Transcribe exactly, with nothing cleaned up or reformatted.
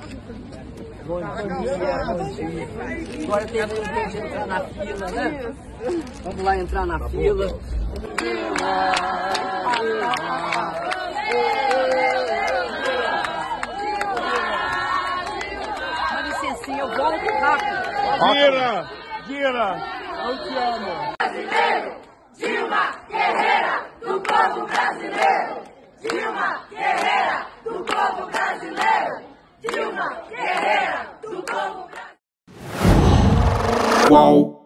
Bom dia, bom dia. Agora tem que entrar na fila, né? Vamos lá entrar na fila. Dá licencinha, eu volto rápido. Gira, gira, eu te amo. Brasileiro, Dilma Guerreira do povo brasileiro. Dilma Guerreira do povo brasileiro. Dilma Guerreira do povo brasileiro. Uau.